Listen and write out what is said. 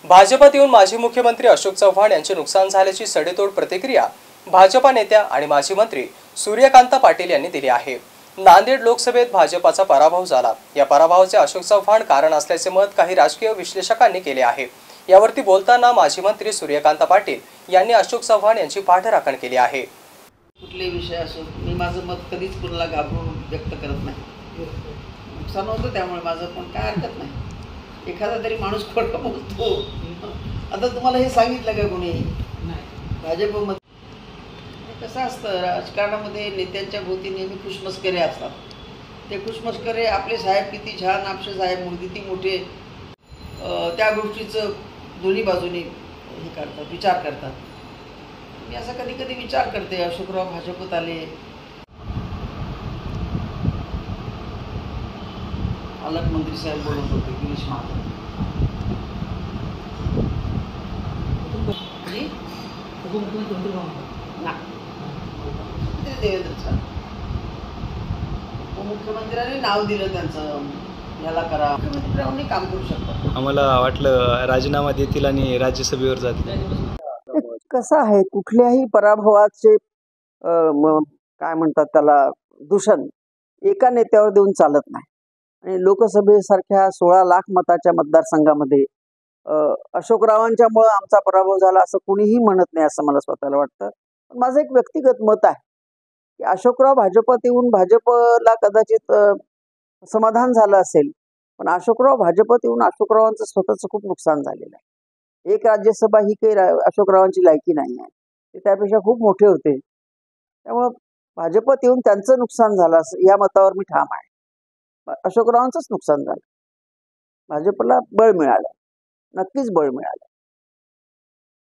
भाजपात येऊन माजी मुख्यमंत्री अशोक चव्हाण यांचे नुकसान झाल्याची सडेतोड प्रतिक्रिया भाजपा नेत्या आणि माजी मंत्री सूर्यकांत पाटील यांनी दिली आहे। नांदेड लोकसभेत भाजपाचा पराभव झाला। या पराभवाचे अशोक चव्हाण कारण असल्याचे मत काही राजकीय विश्लेषकांनी केले आहे। यावरती बोलताना माजी मंत्री सूर्यकांत पाटील यांनी अशोक चव्हाण यांची पाठराखण केली आहे। कुठले विषय असो मी माझं मत कधीच कुणाला घाबरून व्यक्त करत नाही। नुकसान होतं त्यामुळे माझं पण काय हरकत नाही। एखादा तरी माणूस खोटं बोलतो। आता तुम्हाला हे सांगितलं का कोणी? भाजपमध्ये कसं असतं, राजकारणामध्ये नेत्यांच्या भोवती नेहमी खुशमस्करे असतात। ते खुशमस्करे आपले साहेब किती छान, आपले साहेब किती मोठे, त्या गोष्टीचं दोन्ही बाजूनी हे करतात, विचार करतात। मी असा कधी कधी विचार करते, अशोकराव भाजपत आले, पालकमंत्री साहेब बोलत होते, गिरीश महाजन देवेंद्र सर उपमुख्यमंत्र्यांनी नाव दिलं त्यांचं, याला करा, मुख्यमंत्र्यांनी काम करू शकतात। आम्हाला वाटलं राजीनामा देतील आणि राज्यसभेवर जातील। कसं आहे, कुठल्याही पराभवाचे काय म्हणतात त्याला, दूषण एका नेत्यावर देऊन चालत नाही। आणि लोकसभेसारख्या 16 लाख मताच्या मतदारसंघामध्ये अशोकरावांच्यामुळे आमचा पराभव झाला असं कोणीही म्हणत नाही, असं मला स्वतःला वाटतं। माझं एक व्यक्तिगत मत आहे की अशोकराव भाजपात येऊन भाजपला कदाचित समाधान झालं असेल, पण अशोकराव भाजपात येऊन अशोकरावांचं स्वतःचं खूप नुकसान झालेलं आहे। एक राज्यसभा ही काही अशोकरावांची लायकी नाही आहे, ते त्यापेक्षा खूप मोठे होते। त्यामुळं भाजपात येऊन त्यांचं नुकसान झालं असं या मतावर मी ठाम आहे। अशोकरावांचंच नुकसान झालं, भाजपला बळ मिळालं, नक्कीच बळ मिळालं।